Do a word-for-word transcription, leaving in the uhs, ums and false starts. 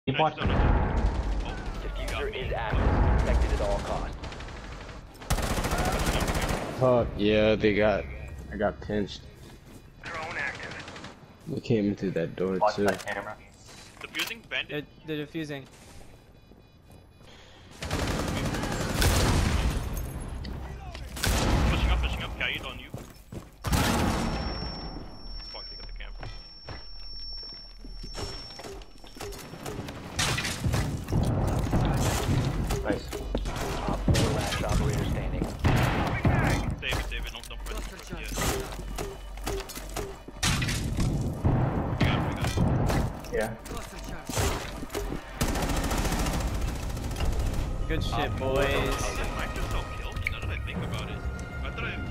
Nice, no, no, no. Oh, Diffuser is active. Protected at all costs. Fuck, yeah, they got, I got pinched. Drone active. We came into that door watch too. that camera. Defusing, bandit. They're, they're defusing. Pushing up, pushing up. Kaid on you. Fuck, they got the camp. Nice. Top four last operator standing. Save it, save it. Don't, don't press it. Press it. Yeah. We got it, we got it. Yeah. Good shit, Uh, boys. Did Mike just self-kill me? Now that I think about it. I thought I